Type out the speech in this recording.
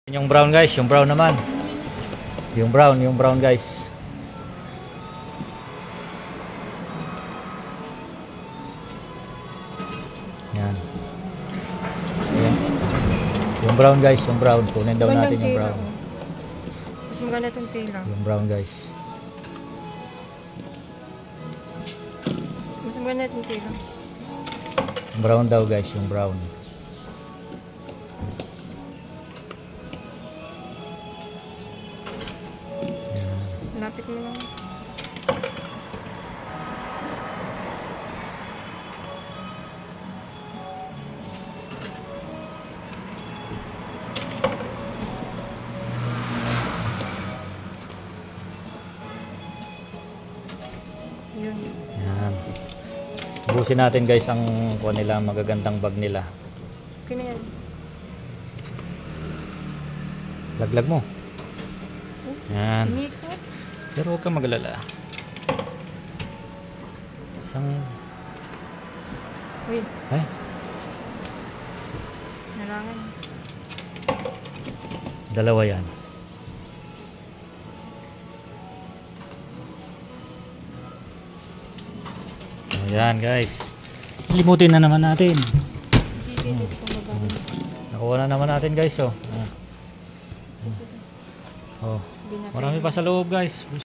Yung brown guys, yung brown naman. Yung brown guys. Yan. Yan. Yung brown guys, yung brown. Kunin daw natin yung brown. Mas maganda itong tela. Yung brown guys. Mas maganda itong tela. Yung brown daw guys, yung brown. Lapit mo lang. Yun. Yan. Busin natin guys ang kuha nila, magagandang bag nila. Okay na yan. Laglag mo. Yan. Inikot. Pero huwag kang magalala. Isang... Uy. Ay. Nalangan. Dalawa yan. Ayan guys. Limutin na naman natin. Nakuha na naman natin guys. Oh. Oh. Marami pa sa loob guys.